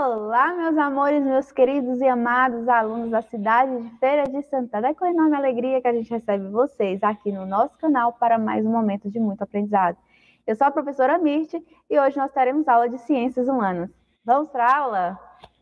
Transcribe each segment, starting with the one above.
Olá, meus amores, meus queridos e amados alunos da cidade de Feira de Santana. É com enorme alegria que a gente recebe vocês aqui no nosso canal para mais um momento de muito aprendizado. Eu sou a professora Mirte e hoje nós teremos aula de Ciências Humanas. Vamos para a aula?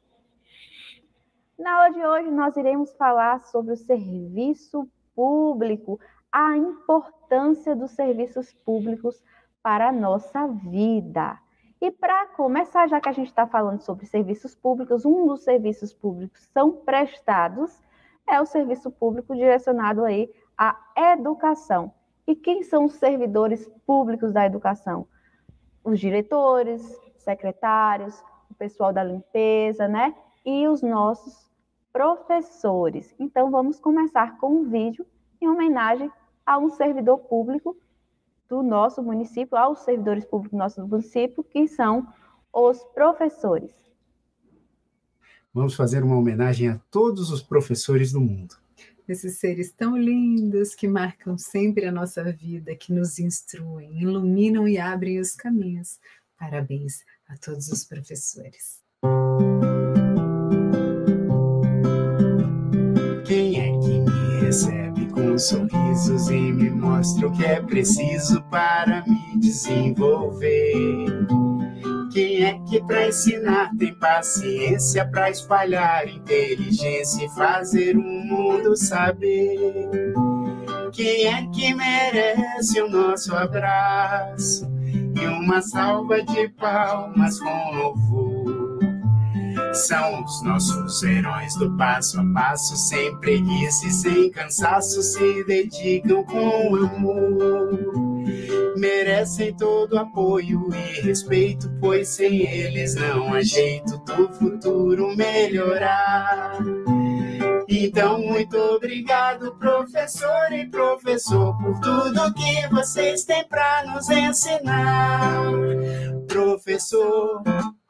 Na aula de hoje nós iremos falar sobre o serviço público, a importância dos serviços públicos para a nossa vida. E para começar, já que a gente está falando sobre serviços públicos, um dos serviços públicos são prestados é o serviço público direcionado aí à educação. E quem são os servidores públicos da educação? Os diretores, secretários, o pessoal da limpeza, né? E os nossos professores. Então, vamos começar com um vídeo em homenagem a um servidor público do nosso município, aos servidores públicos do nosso município, que são os professores. Vamos fazer uma homenagem a todos os professores do mundo. Esses seres tão lindos que marcam sempre a nossa vida, que nos instruem, iluminam e abrem os caminhos. Parabéns a todos os professores. Quem é que me recebe com sorrisos e me mostra o que é preciso para me desenvolver? Quem é que para ensinar tem paciência para espalhar inteligência e fazer o mundo saber? Quem é que merece o nosso abraço e uma salva de palmas com louvor? São os nossos heróis do passo a passo, sem preguiça e sem cansaço, se dedicam com amor. Merecem todo apoio e respeito, pois sem eles não há jeito do futuro melhorar. Então, muito obrigado, professor e professor, por tudo que vocês têm para nos ensinar. Professor,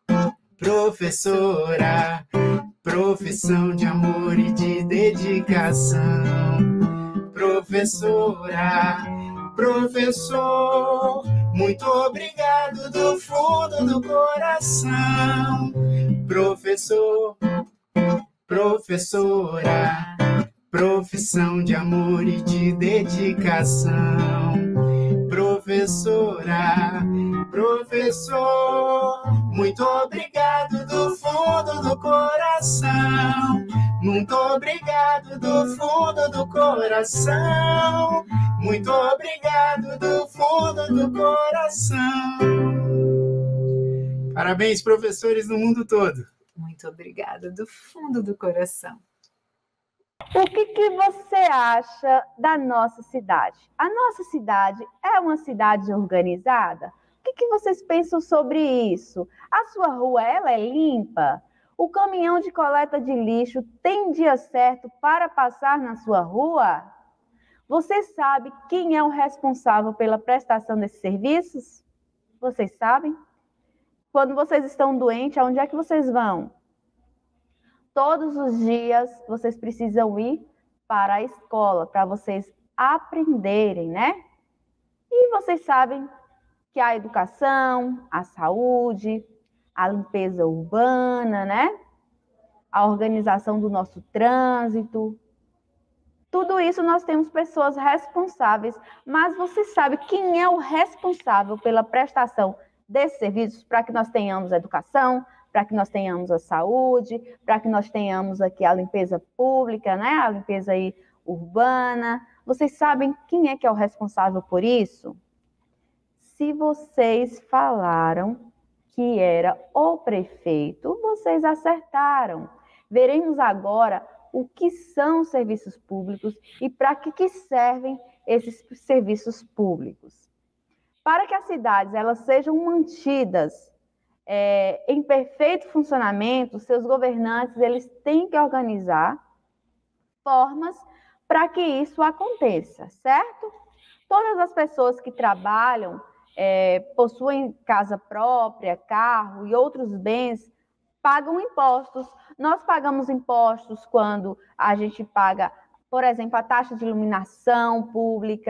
professora, profissão de amor e de dedicação. Professora, professor, muito obrigado do fundo do coração. Professor, professora, profissão de amor e de dedicação. Professora, professor, muito obrigado do fundo do coração. Muito obrigado do fundo do coração. Muito obrigado do fundo do coração. Parabéns, professores do mundo todo. Muito obrigada do fundo do coração. O que você acha da nossa cidade? A nossa cidade é uma cidade organizada? O que vocês pensam sobre isso? A sua rua, ela é limpa? O caminhão de coleta de lixo tem dia certo para passar na sua rua? Você sabe quem é o responsável pela prestação desses serviços? Vocês sabem? Quando vocês estão doentes, aonde é que vocês vão? Todos os dias vocês precisam ir para a escola, para vocês aprenderem, né? E vocês sabem que a educação, a saúde, a limpeza urbana, né? A organização do nosso trânsito, tudo isso nós temos pessoas responsáveis, mas você sabe quem é o responsável pela prestação desses serviços para que nós tenhamos a educação, para que nós tenhamos a saúde, para que nós tenhamos aqui a limpeza pública, né? A limpeza aí urbana. Vocês sabem quem é que é o responsável por isso? Se vocês falaram que era o prefeito, vocês acertaram. Veremos agora o que são os serviços públicos e para que servem esses serviços públicos. Para que as cidades elas sejam mantidas em perfeito funcionamento, seus governantes eles têm que organizar formas para que isso aconteça, certo? Todas as pessoas que trabalham, possuem casa própria, carro e outros bens, pagam impostos. Nós pagamos impostos quando a gente paga, por exemplo, a taxa de iluminação pública,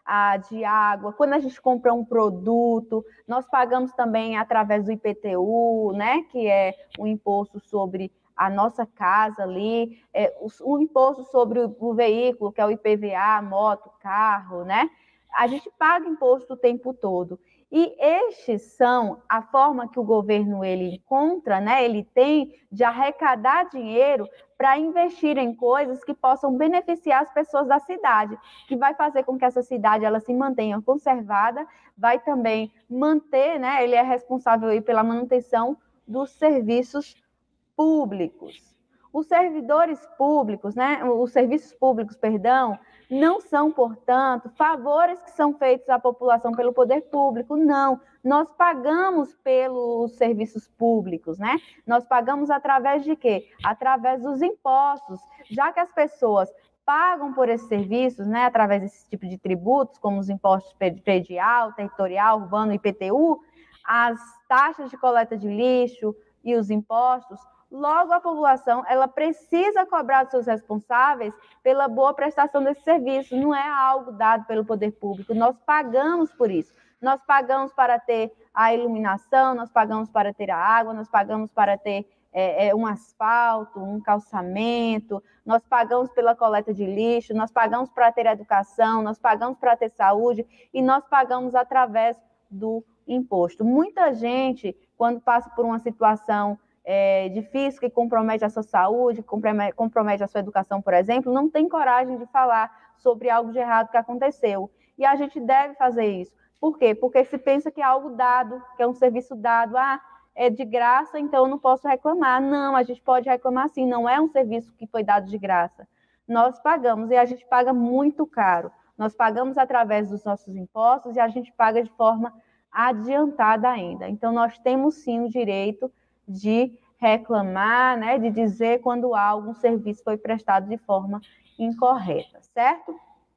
de água, quando a gente compra um produto, nós pagamos também através do IPTU, né, que é o imposto sobre a nossa casa ali, o imposto sobre o veículo, que é o IPVA, moto, carro, né? A gente paga imposto o tempo todo. E estes são a forma que o governo ele encontra, né? Ele tem de arrecadar dinheiro para investir em coisas que possam beneficiar as pessoas da cidade, que vai fazer com que essa cidade ela se mantenha conservada, vai também manter, né? Ele é responsável aí pela manutenção dos serviços públicos. Os servidores públicos, né? Os serviços públicos, perdão, não são, portanto, favores que são feitos à população pelo poder público, não. Nós pagamos pelos serviços públicos, né? Nós pagamos através de quê? Através dos impostos, já que as pessoas pagam por esses serviços, né, através desse tipo de tributos, como os impostos predial, territorial, urbano, IPTU, as taxas de coleta de lixo e os impostos. Logo, a população ela precisa cobrar dos seus responsáveis pela boa prestação desse serviço. Não é algo dado pelo poder público. Nós pagamos por isso. Nós pagamos para ter a iluminação, nós pagamos para ter a água, nós pagamos para ter um asfalto, um calçamento, nós pagamos pela coleta de lixo, nós pagamos para ter educação, nós pagamos para ter saúde e nós pagamos através do imposto. Muita gente, quando passa por uma situação difícil, que compromete a sua saúde, compromete a sua educação, por exemplo, não tem coragem de falar sobre algo de errado que aconteceu. E a gente deve fazer isso. Por quê? Porque se pensa que é algo dado, que é um serviço dado, é de graça, então eu não posso reclamar. Não, a gente pode reclamar sim, não é um serviço que foi dado de graça. Nós pagamos, e a gente paga muito caro. Nós pagamos através dos nossos impostos e a gente paga de forma adiantada ainda. Então, nós temos sim o direito de reclamar, né, de dizer quando algum serviço foi prestado de forma incorreta, certo?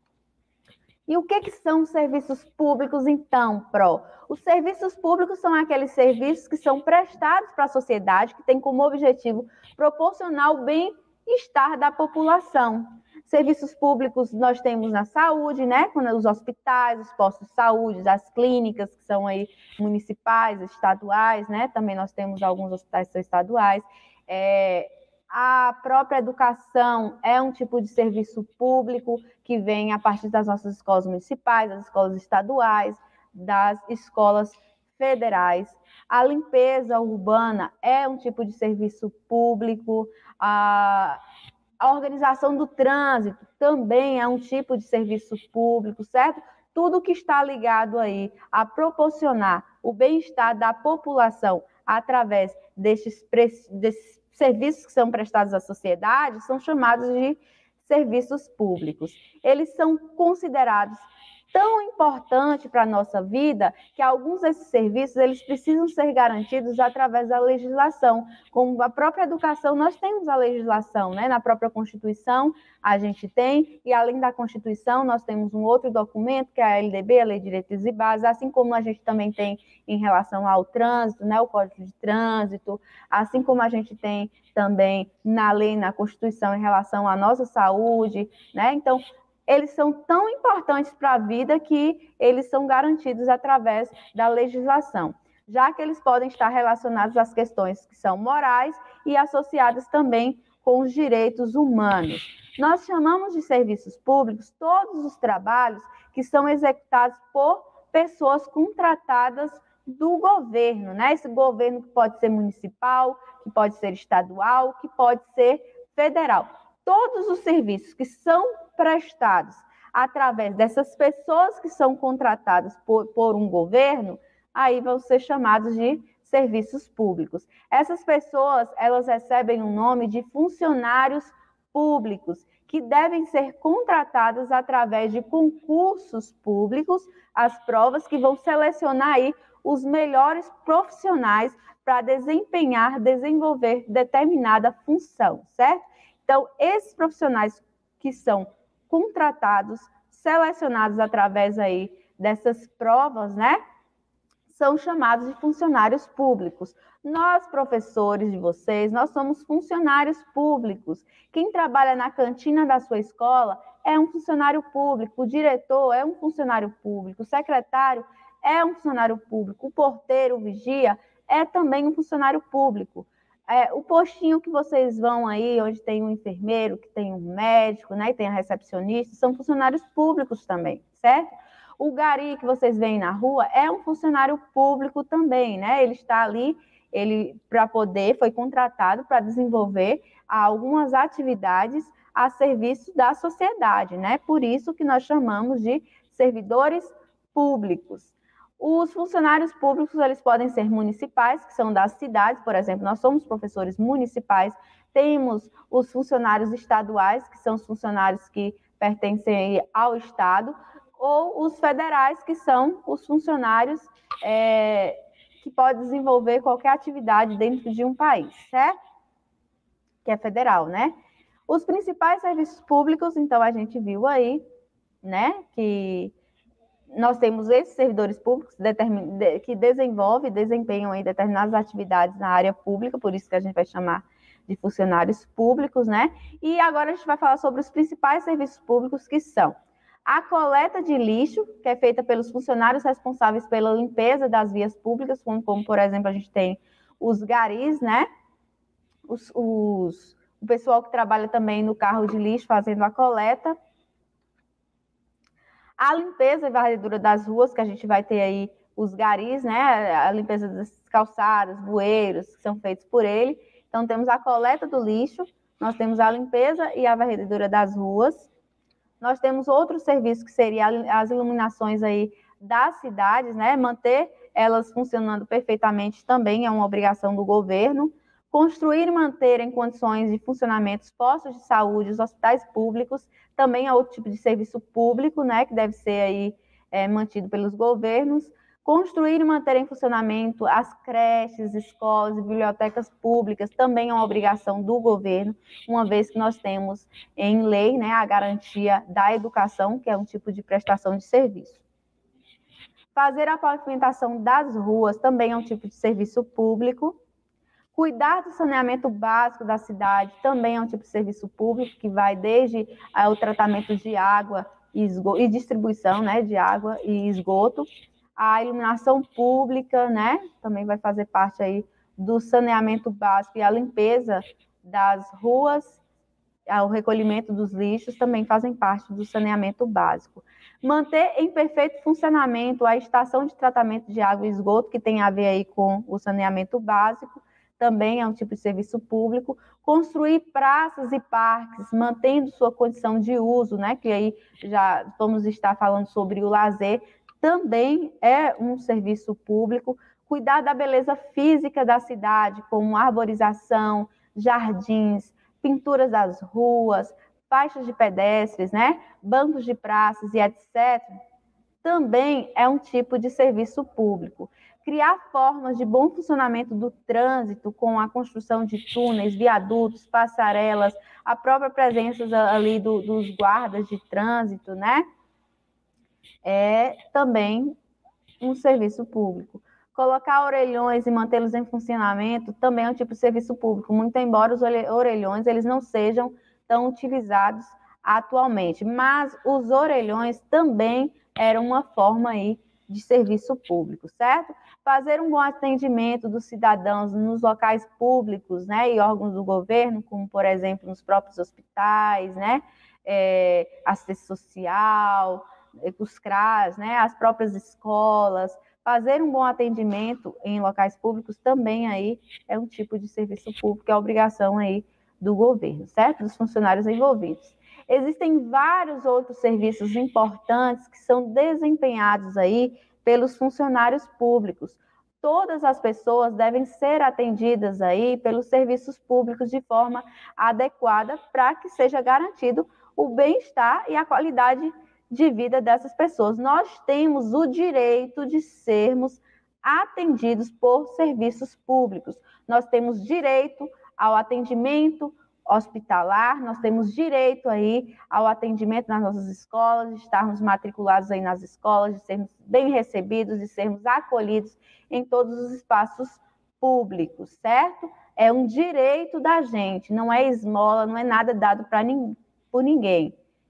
E o que são os serviços públicos, então, Pro? Os serviços públicos são aqueles serviços que são prestados para a sociedade, que tem como objetivo proporcionar o bem-estar da população. Serviços públicos nós temos na saúde, né? Os hospitais, os postos de saúde, as clínicas, que são aí municipais, estaduais, né? Também nós temos alguns hospitais que são estaduais. A própria educação é um tipo de serviço público que vem a partir das nossas escolas municipais, das escolas estaduais, das escolas federais. A limpeza urbana é um tipo de serviço público. A organização do trânsito também é um tipo de serviço público, certo? Tudo que está ligado aí a proporcionar o bem-estar da população através desses serviços que são prestados à sociedade são chamados de serviços públicos. Eles são considerados tão importantes para a nossa vida que alguns desses serviços eles precisam ser garantidos através da legislação. Como a própria educação, nós temos a legislação, né? Na própria Constituição a gente tem, e além da Constituição nós temos um outro documento que é a LDB, a Lei de Diretrizes e Bases, assim como a gente também tem em relação ao trânsito, né? O Código de Trânsito, assim como a gente tem também na lei, na Constituição em relação à nossa saúde, né? Então, eles são tão importantes para a vida que eles são garantidos através da legislação, já que eles podem estar relacionados às questões que são morais e associadas também com os direitos humanos. Nós chamamos de serviços públicos todos os trabalhos que são executados por pessoas contratadas do governo, né? Esse governo que pode ser municipal, que pode ser estadual, que pode ser federal. Todos os serviços que são prestados através dessas pessoas que são contratadas por um governo, aí vão ser chamados de serviços públicos. Essas pessoas, elas recebem o nome de funcionários públicos, que devem ser contratados através de concursos públicos, as provas que vão selecionar aí os melhores profissionais para desenvolver determinada função, certo? Então, esses profissionais que são contratados, selecionados através aí dessas provas, né, são chamados de funcionários públicos. Nós, professores de vocês, nós somos funcionários públicos. Quem trabalha na cantina da sua escola é um funcionário público, o diretor é um funcionário público, o secretário é um funcionário público, o porteiro, o vigia, é também um funcionário público. O postinho que vocês vão aí, onde tem um enfermeiro, que tem um médico, né, e tem a recepcionista, são funcionários públicos também, certo? O gari que vocês veem na rua é um funcionário público também, né? Ele está ali, foi contratado para desenvolver algumas atividades a serviço da sociedade, né? Por isso que nós chamamos de servidores públicos. Os funcionários públicos, eles podem ser municipais, que são das cidades, por exemplo, nós somos professores municipais, temos os funcionários estaduais, que são os funcionários que pertencem ao Estado, ou os federais, que são os funcionários que podem desenvolver qualquer atividade dentro de um país, certo? Que é federal, né? Os principais serviços públicos, então, a gente viu aí, né, que nós temos esses servidores públicos que desempenham aí determinadas atividades na área pública, por isso que a gente vai chamar de funcionários públicos, né? E agora a gente vai falar sobre os principais serviços públicos, que são a coleta de lixo, que é feita pelos funcionários responsáveis pela limpeza das vias públicas, como por exemplo, a gente tem os garis, né? O pessoal que trabalha também no carro de lixo fazendo a coleta. A limpeza e varredura das ruas, que a gente vai ter aí os garis, né? A limpeza das calçadas, bueiros, que são feitos por ele. Então, temos a coleta do lixo, nós temos a limpeza e a varredura das ruas. Nós temos outro serviço que seria as iluminações aí das cidades, né? Manter elas funcionando perfeitamente também é uma obrigação do governo. Construir e manter em condições de funcionamento os postos de saúde, os hospitais públicos, também é outro tipo de serviço público, né, que deve ser aí mantido pelos governos. Construir e manter em funcionamento as creches, escolas e bibliotecas públicas, também é uma obrigação do governo, uma vez que nós temos em lei, né, a garantia da educação, que é um tipo de prestação de serviço. Fazer a pavimentação das ruas também é um tipo de serviço público. Cuidar do saneamento básico da cidade também é um tipo de serviço público, que vai desde o tratamento de água e distribuição, né, de água e esgoto. A iluminação pública, né, também vai fazer parte aí do saneamento básico, e a limpeza das ruas, o recolhimento dos lixos também fazem parte do saneamento básico. Manter em perfeito funcionamento a estação de tratamento de água e esgoto, que tem a ver aí com o saneamento básico, também é um tipo de serviço público. Construir praças e parques, mantendo sua condição de uso, né, que aí já vamos estar falando sobre o lazer, também é um serviço público. Cuidar da beleza física da cidade, como arborização, jardins, pinturas das ruas, faixas de pedestres, né, bancos de praças e etc., também é um tipo de serviço público. Criar formas de bom funcionamento do trânsito, com a construção de túneis, viadutos, passarelas, a própria presença ali dos guardas de trânsito, né? É também um serviço público. Colocar orelhões e mantê-los em funcionamento também é um tipo de serviço público, muito embora os orelhões eles não sejam tão utilizados atualmente, mas os orelhões também eram uma forma aí de serviço público, certo? Fazer um bom atendimento dos cidadãos nos locais públicos, né, e órgãos do governo, como, por exemplo, nos próprios hospitais, né, assistência social, os CRAS, né, as próprias escolas. Fazer um bom atendimento em locais públicos também aí é um tipo de serviço público, é obrigação aí do governo, certo? Dos funcionários envolvidos. Existem vários outros serviços importantes que são desempenhados aí pelos funcionários públicos. Todas as pessoas devem ser atendidas aí pelos serviços públicos de forma adequada para que seja garantido o bem-estar e a qualidade de vida dessas pessoas. Nós temos o direito de sermos atendidos por serviços públicos. Nós temos direito ao atendimento hospitalar, nós temos direito aí ao atendimento nas nossas escolas, de estarmos matriculados aí nas escolas, de sermos bem recebidos, de sermos acolhidos em todos os espaços públicos, certo? É um direito da gente, não é esmola, não é nada dado por ninguém.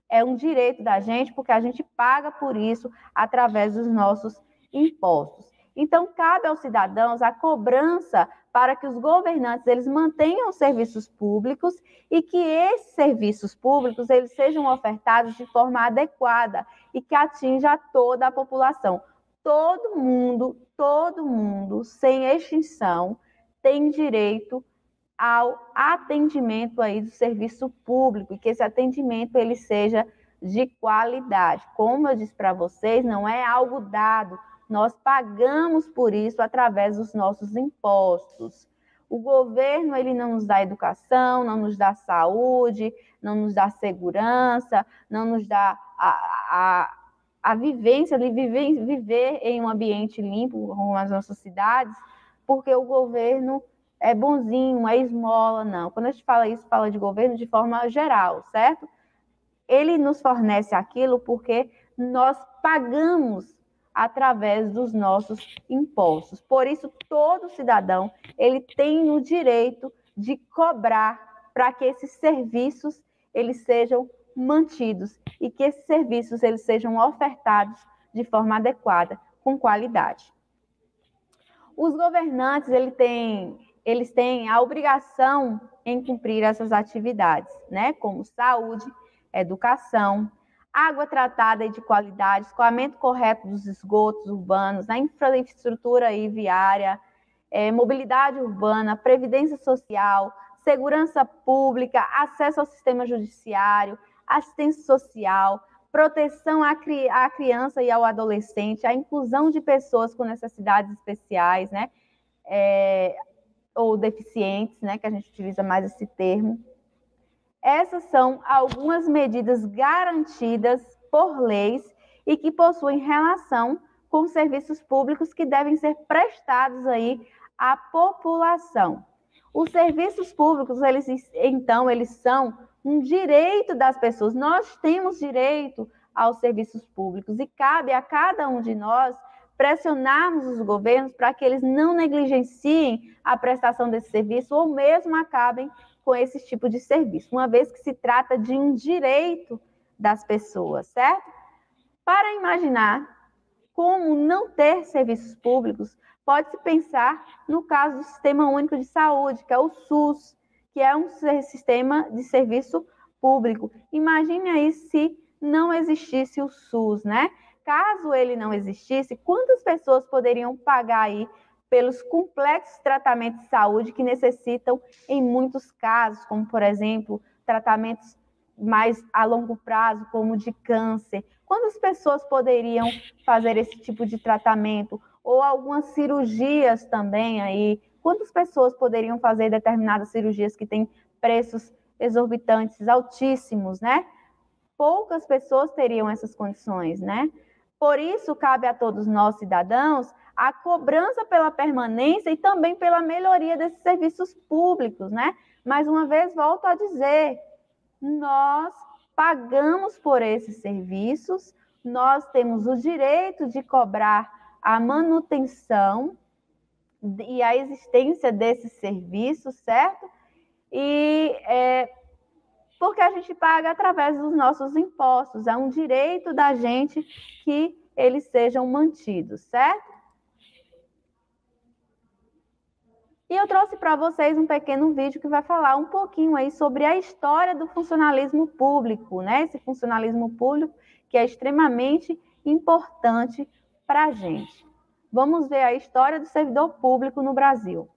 é um direito da gente, porque a gente paga por isso através dos nossos impostos. Então, cabe aos cidadãos a cobrança para que os governantes eles mantenham os serviços públicos e que esses serviços públicos eles sejam ofertados de forma adequada e que atinja toda a população. Todo mundo, sem extinção, tem direito ao atendimento aí do serviço público e que esse atendimento ele seja de qualidade. Como eu disse para vocês, não é algo dado, nós pagamos por isso através dos nossos impostos. O governo ele não nos dá educação, não nos dá saúde, não nos dá segurança, não nos dá a vivência de viver em um ambiente limpo, como as nossas cidades, porque o governo é bonzinho, é esmola, não. Quando a gente fala isso, fala de governo de forma geral, certo? Ele nos fornece aquilo porque nós pagamos através dos nossos impostos. Por isso, todo cidadão ele tem o direito de cobrar para que esses serviços eles sejam mantidos e que esses serviços eles sejam ofertados de forma adequada, com qualidade. Os governantes eles têm a obrigação em cumprir essas atividades, né? Como saúde, educação, água tratada e de qualidade, escoamento correto dos esgotos urbanos, na infraestrutura e viária, mobilidade urbana, previdência social, segurança pública, acesso ao sistema judiciário, assistência social, proteção à criança e ao adolescente, a inclusão de pessoas com necessidades especiais, né? Ou deficientes, né? Que a gente utiliza mais esse termo. Essas são algumas medidas garantidas por leis e que possuem relação com serviços públicos que devem ser prestados aí à população. Os serviços públicos, eles são um direito das pessoas. Nós temos direito aos serviços públicos e cabe a cada um de nós pressionarmos os governos para que eles não negligenciem a prestação desse serviço ou mesmo acabem com esse tipo de serviço, uma vez que se trata de um direito das pessoas, certo? Para imaginar como não ter serviços públicos, pode-se pensar no caso do Sistema Único de Saúde, que é o SUS, que é um sistema de serviço público. Imagine aí se não existisse o SUS, né? Caso ele não existisse, quantas pessoas poderiam pagar aí pelos complexos tratamentos de saúde que necessitam, em muitos casos, como, por exemplo, tratamentos mais a longo prazo, como de câncer? Quantas pessoas poderiam fazer esse tipo de tratamento? Ou algumas cirurgias também aí. Quantas pessoas poderiam fazer determinadas cirurgias que têm preços exorbitantes, altíssimos, né? Poucas pessoas teriam essas condições, né? Por isso, cabe a todos nós, cidadãos, a cobrança pela permanência e também pela melhoria desses serviços públicos, né? Mais uma vez, volto a dizer, nós pagamos por esses serviços, nós temos o direito de cobrar a manutenção e a existência desses serviços, certo? E porque a gente paga através dos nossos impostos, é um direito da gente que eles sejam mantidos, certo? E eu trouxe para vocês um pequeno vídeo que vai falar um pouquinho aí sobre a história do funcionalismo público, né? Esse funcionalismo público que é extremamente importante para a gente. Vamos ver a história do servidor público no Brasil.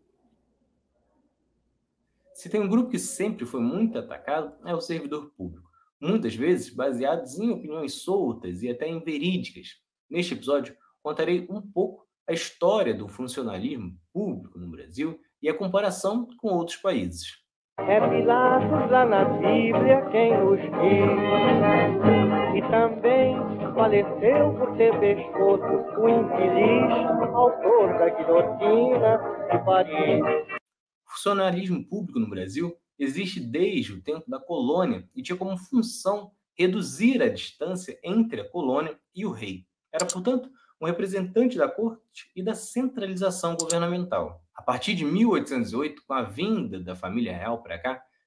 Se tem um grupo que sempre foi muito atacado, é o servidor público, muitas vezes baseados em opiniões soltas e até inverídicas. Neste episódio, contarei um pouco a história do funcionalismo público no Brasil e a comparação com outros países. É Pilatos lá na Bíblia quem nos diz, e também faleceu por ter pescoço o infeliz autor da guilhotina de Paris. O funcionalismo público no Brasil existe desde o tempo da colônia e tinha como função reduzir a distância entre a colônia e o rei. Era, portanto, um representante da corte e da centralização governamental. A partir de 1808, com a vinda da família real para cá,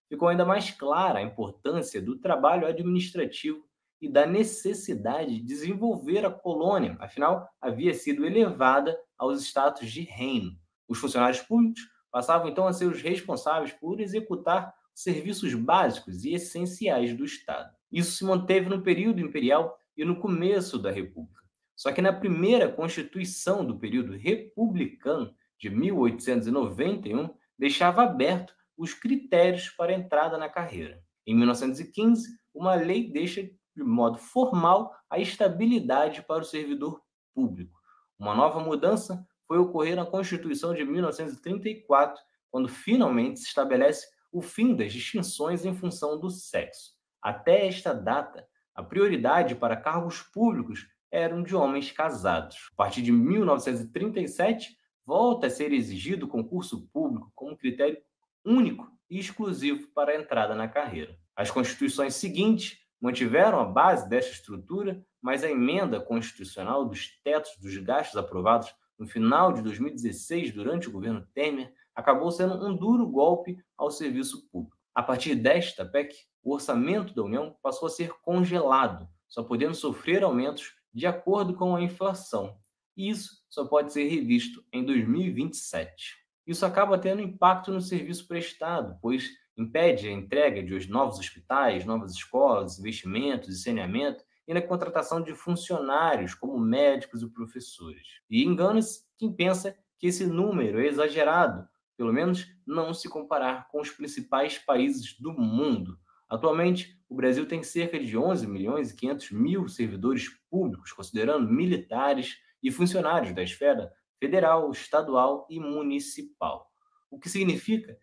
ficou ainda mais clara a importância do trabalho administrativo e da necessidade de desenvolver a colônia, afinal, havia sido elevada aos status de reino. Os funcionários públicos passavam então a ser os responsáveis por executar serviços básicos e essenciais do Estado. Isso se manteve no período imperial e no começo da República. Só que na primeira Constituição do período republicano, de 1891, deixava aberto os critérios para a entrada na carreira. Em 1915, uma lei deixa de modo formal a estabilidade para o servidor público. Uma nova mudança foi ocorrer na Constituição de 1934, quando finalmente se estabelece o fim das distinções em função do sexo. Até esta data, a prioridade para cargos públicos eram de homens casados. A partir de 1937, volta a ser exigido o concurso público como critério único e exclusivo para a entrada na carreira. As constituições seguintes mantiveram a base desta estrutura, mas a emenda constitucional dos tetos dos gastos aprovados no final de 2016, durante o governo Temer, acabou sendo um duro golpe ao serviço público. A partir desta PEC, o orçamento da União passou a ser congelado, só podendo sofrer aumentos de acordo com a inflação. E isso só pode ser revisto em 2027. Isso acaba tendo impacto no serviço prestado, pois impede a entrega de novos hospitais, novas escolas, investimentos e saneamento, e na contratação de funcionários, como médicos e professores. E engana-se quem pensa que esse número é exagerado, pelo menos não se comparar com os principais países do mundo. Atualmente, o Brasil tem cerca de 11 milhões e 500 mil servidores públicos, considerando militares e funcionários da esfera federal, estadual e municipal, o que significa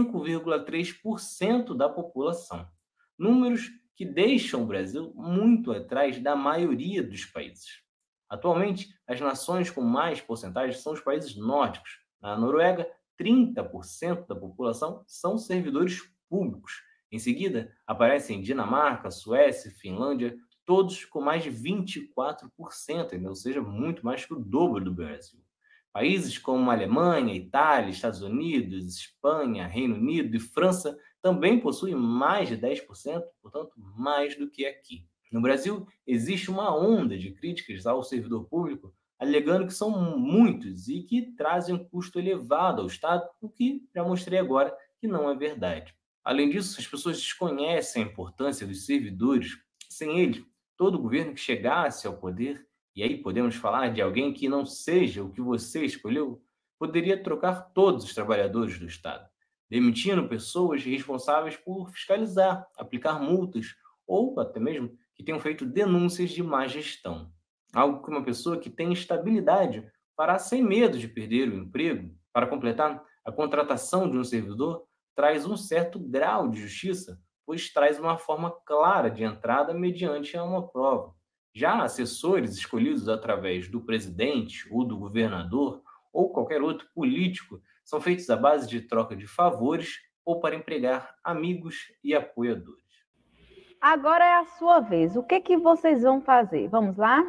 5,3% da população. Números que deixam o Brasil muito atrás da maioria dos países. Atualmente, as nações com mais porcentagem são os países nórdicos. Na Noruega, 30% da população são servidores públicos. Em seguida, aparecem Dinamarca, Suécia, Finlândia, todos com mais de 24%, ou seja, muito mais que o dobro do Brasil. Países como Alemanha, Itália, Estados Unidos, Espanha, Reino Unido e França também possuem mais de 10%, portanto, mais do que aqui. No Brasil, existe uma onda de críticas ao servidor público, alegando que são muitos e que trazem um custo elevado ao Estado, o que já mostrei agora que não é verdade. Além disso, as pessoas desconhecem a importância dos servidores. Sem eles, todo governo que chegasse ao poder, e aí podemos falar de alguém que não seja o que você escolheu, poderia trocar todos os trabalhadores do Estado, demitindo pessoas responsáveis por fiscalizar, aplicar multas ou até mesmo que tenham feito denúncias de má gestão. Algo que uma pessoa que tem estabilidade fará sem medo de perder o emprego. Para completar, a contratação de um servidor traz um certo grau de justiça, pois traz uma forma clara de entrada mediante uma prova. Já assessores escolhidos através do presidente ou do governador ou qualquer outro político são feitos à base de troca de favores ou para empregar amigos e apoiadores. Agora é a sua vez. O que vocês vão fazer? Vamos lá?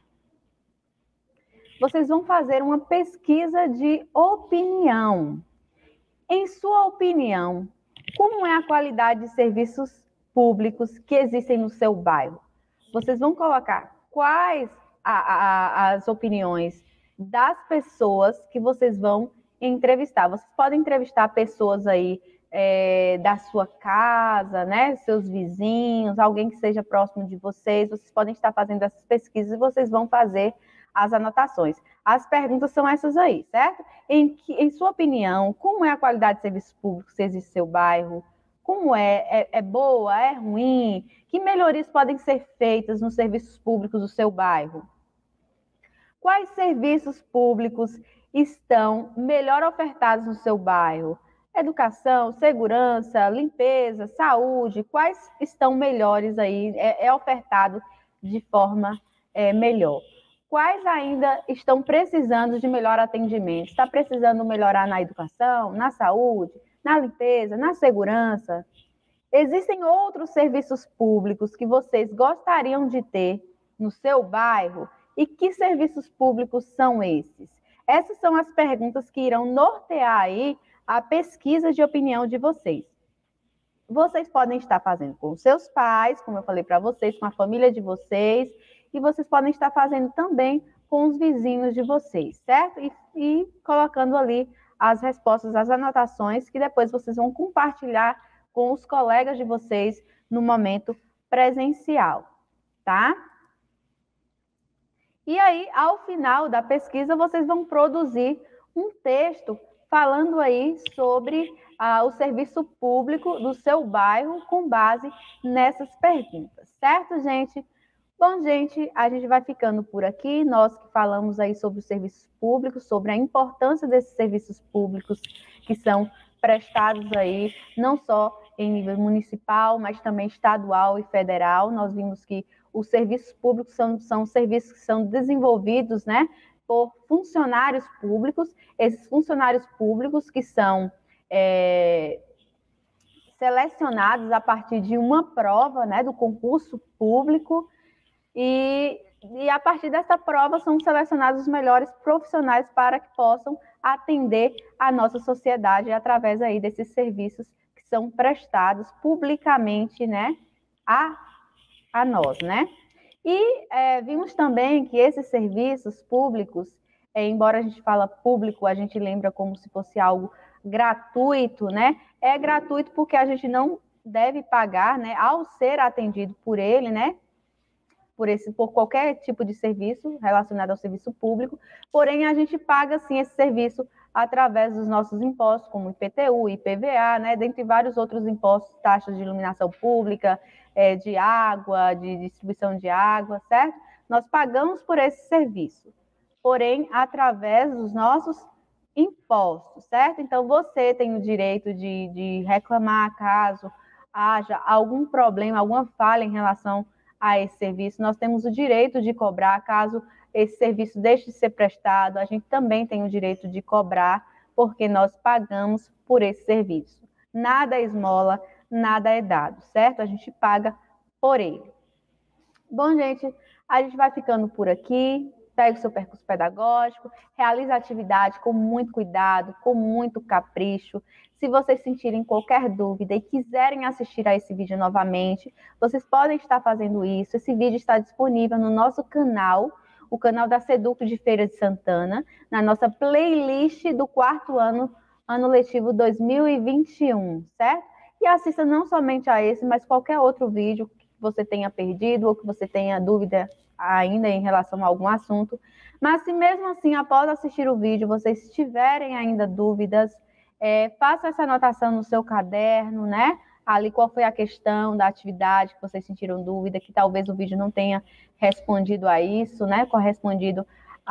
Vocês vão fazer uma pesquisa de opinião. Em sua opinião, como é a qualidade de serviços públicos que existem no seu bairro? Vocês vão colocar quais as opiniões das pessoas que vocês vão entrevistar. Vocês podem entrevistar pessoas aí da sua casa, né? Seus vizinhos, alguém que seja próximo de vocês. Vocês podem estar fazendo essas pesquisas e vocês vão fazer as anotações. As perguntas são essas aí, certo? Em sua opinião, como é a qualidade de serviços públicos que existe no seu bairro? Como é boa? É ruim? Que melhorias podem ser feitas nos serviços públicos do seu bairro? Quais serviços públicos estão melhor ofertados no seu bairro? Educação, segurança, limpeza, saúde, quais estão melhores aí, ofertado de forma melhor? Quais ainda estão precisando de melhor atendimento? Está precisando melhorar na educação, na saúde, na limpeza, na segurança? Existem outros serviços públicos que vocês gostariam de ter no seu bairro? E que serviços públicos são esses? Essas são as perguntas que irão nortear aí a pesquisa de opinião de vocês. vocês podem estar fazendo com seus pais, como eu falei para vocês, com a família de vocês, e vocês podem estar fazendo também com os vizinhos de vocês, certo? E colocando ali as respostas, as anotações, que depois vocês vão compartilhar com os colegas de vocês no momento presencial, tá? E aí, ao final da pesquisa, vocês vão produzir um texto falando aí sobre o serviço público do seu bairro com base nessas perguntas, certo, gente? Bom, gente, a gente vai ficando por aqui. Nós que falamos aí sobre os serviços públicos, sobre a importância desses serviços públicos que são prestados aí, não só em nível municipal, mas também estadual e federal. Nós vimos que os serviços públicos são serviços que são desenvolvidos, né, por funcionários públicos. Esses funcionários públicos que são selecionados a partir de uma prova, né, do concurso público, e a partir dessa prova são selecionados os melhores profissionais para que possam atender a nossa sociedade através aí desses serviços que são prestados publicamente, né, a nós, né? E vimos também que esses serviços públicos, embora a gente fala público, a gente lembra como se fosse algo gratuito, né? É gratuito porque a gente não deve pagar, né, ao ser atendido por ele, né? Por qualquer tipo de serviço relacionado ao serviço público, porém a gente paga sim esse serviço através dos nossos impostos, como IPTU, IPVA, né, dentre vários outros impostos, taxas de iluminação pública, de água, de distribuição de água, certo? Nós pagamos por esse serviço, porém através dos nossos impostos, certo? Então você tem o direito de reclamar caso haja algum problema, alguma falha em relação a esse serviço. Nós temos o direito de cobrar caso esse serviço deixe de ser prestado. A gente também tem o direito de cobrar porque nós pagamos por esse serviço. Nada é esmola, nada é dado, certo? A gente paga por ele. Bom, gente, a gente vai ficando por aqui. Pegue o seu percurso pedagógico, realize a atividade com muito cuidado, com muito capricho. Se vocês sentirem qualquer dúvida e quiserem assistir a esse vídeo novamente, vocês podem estar fazendo isso. Esse vídeo está disponível no nosso canal, o canal da Seduc de Feira de Santana, na nossa playlist do 4º ano letivo 2021, certo? E assista não somente a esse, mas qualquer outro vídeo que você tenha perdido ou que você tenha dúvida ainda em relação a algum assunto. Mas se mesmo assim, após assistir o vídeo, vocês tiverem ainda dúvidas, faça essa anotação no seu caderno, né? Ali qual foi a questão da atividade que vocês sentiram dúvida, que talvez o vídeo não tenha respondido a isso, né? Correspondido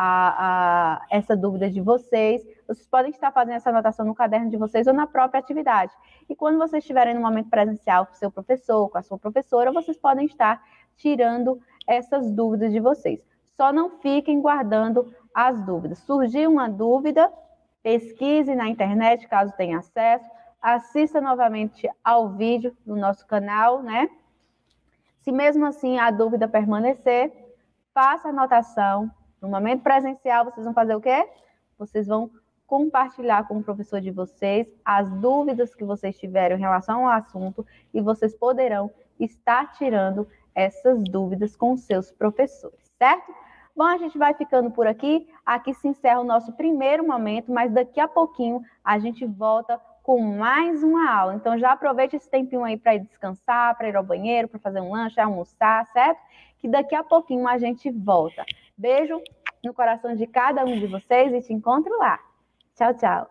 a essa dúvida de vocês. Vocês podem estar fazendo essa anotação no caderno de vocês ou na própria atividade. E quando vocês estiverem no momento presencial com o seu professor, com a sua professora, vocês podem estar tirando essas dúvidas de vocês. Só não fiquem guardando as dúvidas. Surgiu uma dúvida, pesquise na internet, caso tenha acesso, assista novamente ao vídeo no nosso canal, né? Se mesmo assim a dúvida permanecer, faça a anotação. No momento presencial, vocês vão fazer o quê? Vocês vão compartilhar com o professor de vocês as dúvidas que vocês tiveram em relação ao assunto e vocês poderão estar tirando essas dúvidas com seus professores, certo? Bom, a gente vai ficando por aqui. Aqui se encerra o nosso primeiro momento, mas daqui a pouquinho a gente volta com mais uma aula. Então já aproveite esse tempinho aí para ir descansar, para ir ao banheiro, para fazer um lanche, almoçar, certo? Que daqui a pouquinho a gente volta. Beijo no coração de cada um de vocês e te encontro lá. Tchau, tchau.